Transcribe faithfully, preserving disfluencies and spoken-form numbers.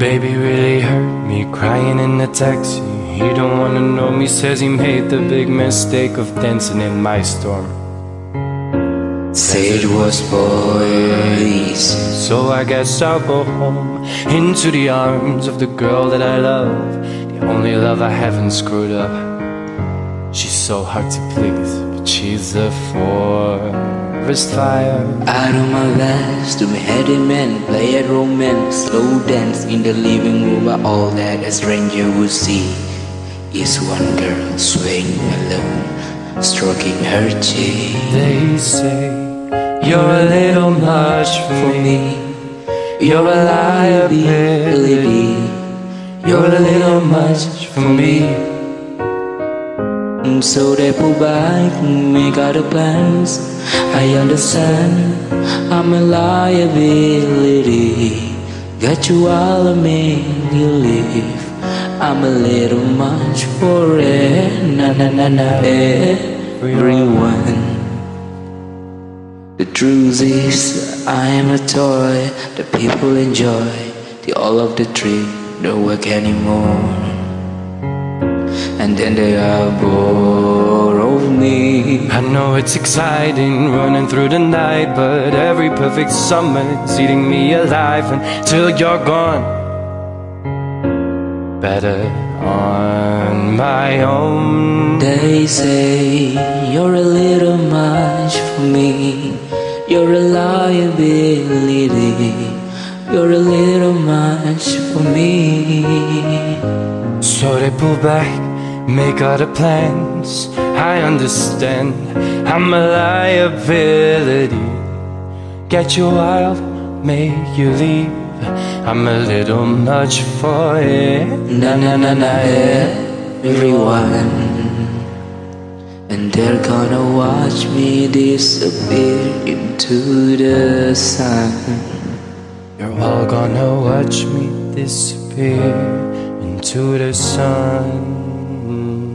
baby really hurt me, crying in the taxi. He don't wanna know me, says he made the big mistake of dancing in my storm. Say it was poison. So I guess I'll go home, into the arms of the girl that I love, the only love I haven't screwed up. She's so hard to please, but she's a forest fire. I do my best to be heady man, play at romance, slow dance in the living room, but all that a stranger would see is one girl swaying alone, stroking her cheek. They say you're a little much for me, you're a liability, you're a little much for me. So they pull back, make other plans. I understand, I'm a liability. Got you all, I make you leave. I'm a little much for it. Na na na na, everyone. The truth is, I am a toy that people enjoy. The all of the trick don't work anymore. And then they are bored of me. I know it's exciting, running through the night, but every perfect summer's eating me alive until you're gone. Better on my own. They say you're a little much for me, you're a liability, you're a little much for me. So they pull back, make other plans. I understand, I'm a liability. Get you wild, make you leave. I'm a little much for it. Na na na na, everyone. And they're gonna watch me disappear into the sun. You're all gonna watch me disappear into the sun.